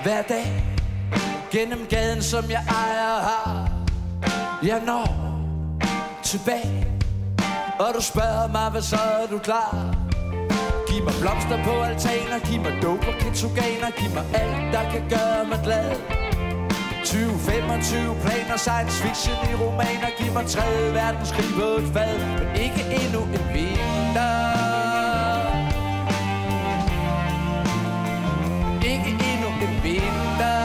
Hver dag gennem gaden, som jeg ejer og har. Jeg når tilbage, og du spørger mig, hvad så er du klar? Giv mig blomster på altaner, giv mig dope og ketogener, giv mig alt, der kan gøre mig glad. 20-25 planer, science fiction i romaner, giv mig 3. verdenskrig på et fad, men ikke endnu en vinter. Ikke endnu en vinter.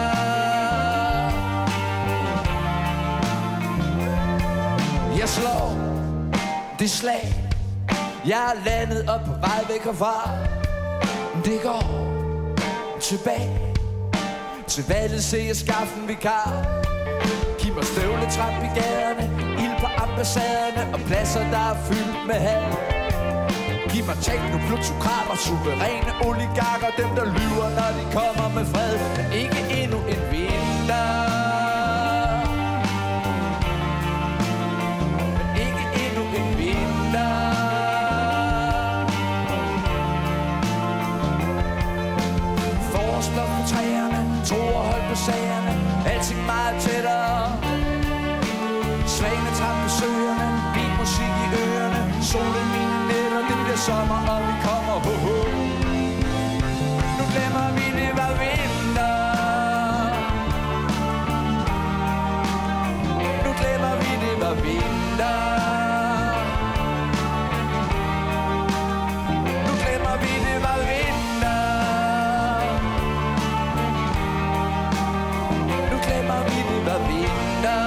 Jeg slår det slag, jeg er landet op på vej væk herfra. Det går tilbage til valget, se jeg skaffe en vikar. Giv mig støvletrap i gaderne, ild på ambassaderne og pladser, der er fyldt med had. Giv mig teknoplutokrater, suveræne oligarker, dem der lyver, når de kommer med fred. Men ikke endnu en vinter. Men ikke endnu en vinter. Forårsblom på træerne, toerhold på sagerne, alting meget tættere. Svanetræk på søerne, beatmusik i ørerne, solen mine nætter, det bliver sommer, og vi kommer ho-ho. Nu glemmer vi, det var vinter. Nu glemmer vi, det var vinter. Nu glemmer vi, det var vinter. Nu glemmer vi, det var vinter.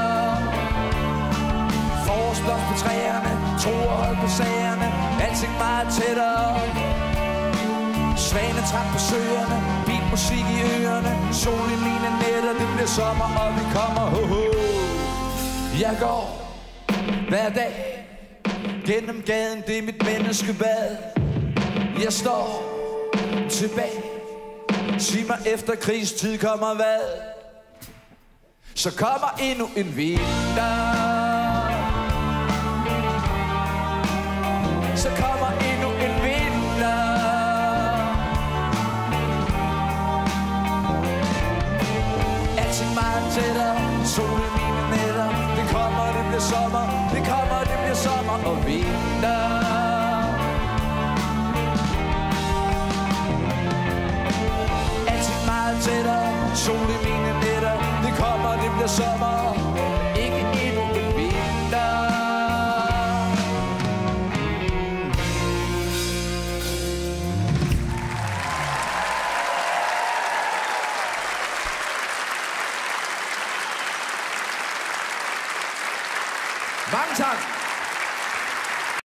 Forårsblom på træerne, toerhold på sagerne, alting meget tættere. Svanetræk på søerne, beatmusik i ørerne, sol i mine nætter, det bliver sommer, og vi kommer ho-ho. Jeg går hver dag gennem gaden, det er mit menneskebad. Jeg står tilbage, sig mig efter krigstid kommer hvad? Så kommer endnu en vinter. Så kommer endnu en vinter. Alting meget tættere, sol i mine nætter. Det kommer, det bliver sommer. Det kommer, det bliver sommer og vinter. Alting meget tættere, sol i mine nætter. Det kommer, det bliver sommer. Ikke endnu en vinter. Mange tak.